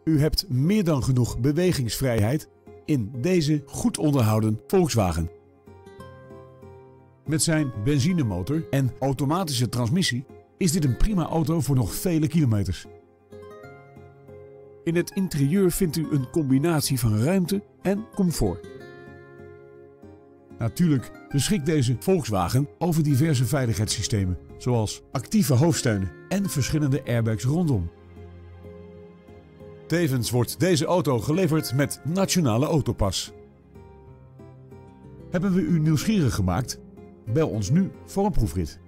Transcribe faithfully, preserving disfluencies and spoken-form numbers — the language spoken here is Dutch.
U hebt meer dan genoeg bewegingsvrijheid in deze goed onderhouden Volkswagen. Met zijn benzinemotor en automatische transmissie is dit een prima auto voor nog vele kilometers. In het interieur vindt u een combinatie van ruimte en comfort. Natuurlijk beschikt deze Volkswagen over diverse veiligheidssystemen, zoals actieve hoofdsteunen en verschillende airbags rondom. Tevens wordt deze auto geleverd met Nationale Autopas. Hebben we u nieuwsgierig gemaakt? Bel ons nu voor een proefrit.